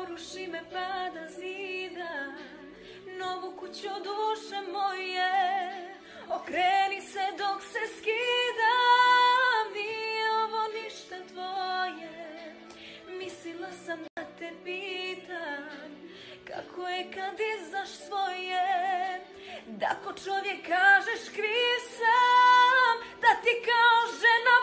poruši me pa da zidam novu kuću duše moje. Okreni se dok se skidam, nije ovo ništa tvoje. Mislila sam da te pitam, kako je kad izdaš svoje. Da ko čovjek kažeš kriv sam, da ti kao žena